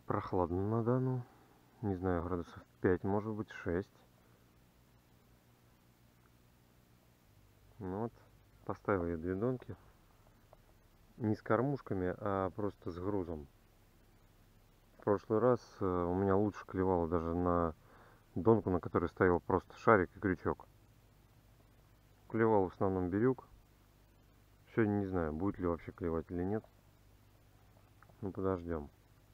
Прохладно на Дону. Не знаю, градусов 5, может быть 6. Ну вот, поставил я 2 донки. Не с кормушками, а просто с грузом. В прошлый раз у меня лучше клевало даже на донку, на которой ставил просто шарик и крючок. Клевал в основном бирюк. Сегодня не знаю, будет ли вообще клевать или нет. Ну, подождем.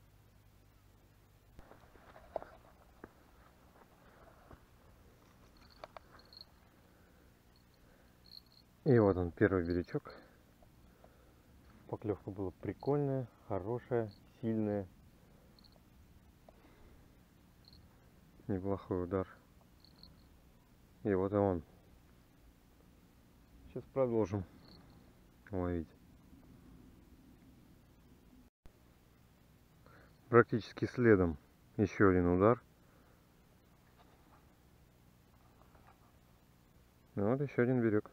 И вот он, первый бирючок. Поклевка была прикольная, хорошая, сильная. Неплохой удар. И вот он. Сейчас продолжим ловить. Практически следом еще один удар. И вот еще один бирюк.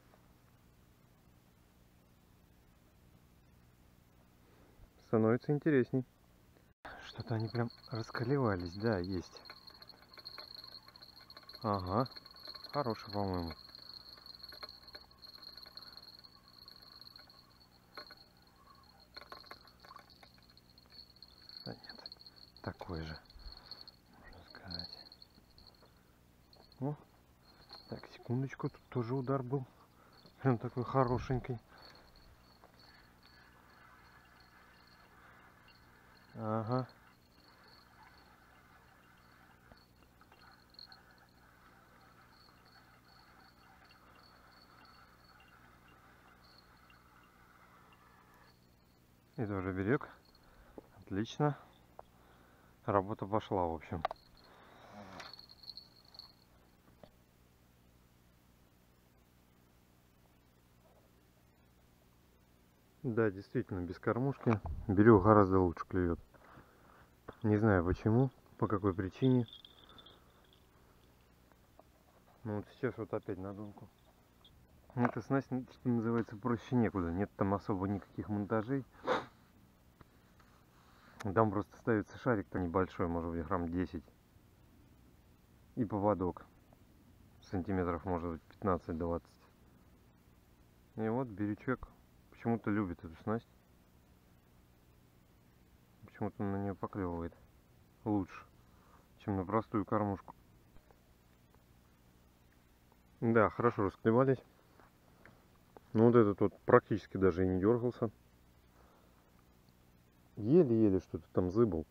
Становится интересней. Что-то они прям расколевались. Да, есть. Ага. Хороший, по-моему. Да нет. Такой же. Можно сказать. О. Так, секундочку. Тут тоже удар был. Прям такой хорошенький. Ага. И тоже берег. Отлично. Работа пошла, в общем. Да, действительно, без кормушки берег гораздо лучше клюет. Не знаю почему, по какой причине. Ну вот сейчас вот опять на донку. Эта снасть, что называется, проще некуда. Нет там особо никаких монтажей. Там просто ставится шарик-то небольшой, может быть грамм 10. И поводок. Сантиметров может быть 15-20. И вот бирючок почему-то любит эту снасть. Почему-то на нее поклевывает лучше, чем на простую кормушку. Да, хорошо расклевались. Ну вот этот вот практически даже и не дергался. Еле-еле что-то там зыбал.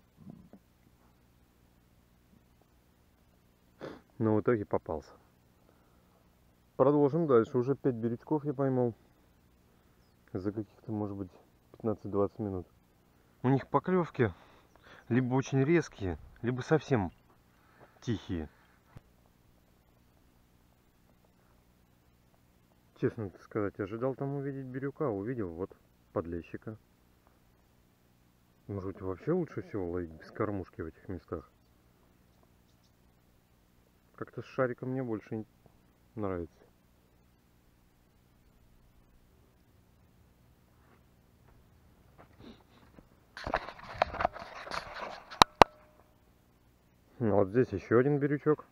Но в итоге попался. Продолжим дальше. Уже 5 бирючков я поймал. За каких-то, может быть, 15-20 минут. У них поклевки либо очень резкие, либо совсем тихие. Честно сказать, ожидал там увидеть бирюка, увидел вот подлещика. Может быть, вообще лучше всего ловить без кормушки в этих местах. Как-то с шариком мне больше нравится. Ну, вот здесь еще один бирючок.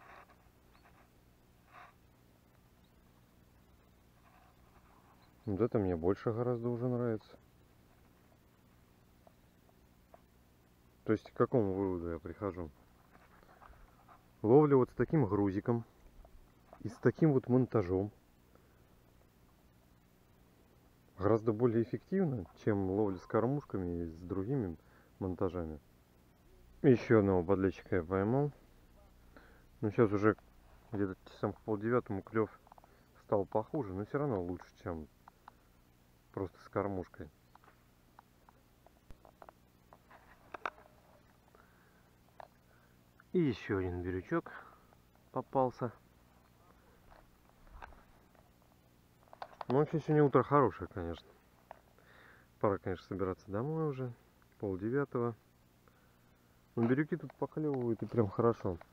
Вот это мне больше гораздо уже нравится. То есть к какому выводу я прихожу? Ловля вот с таким грузиком и с таким вот монтажом гораздо более эффективно, чем ловля с кормушками и с другими монтажами. Еще одного подлещика я поймал. Но сейчас уже где-то часам к 8:30 клев стал похуже, но все равно лучше, чем просто с кормушкой. И еще один бирючок попался. Ну, вообще сегодня утро хорошее, конечно. Пора, конечно, собираться домой уже. 8:30. Но бирюки тут поклевывают и прям хорошо.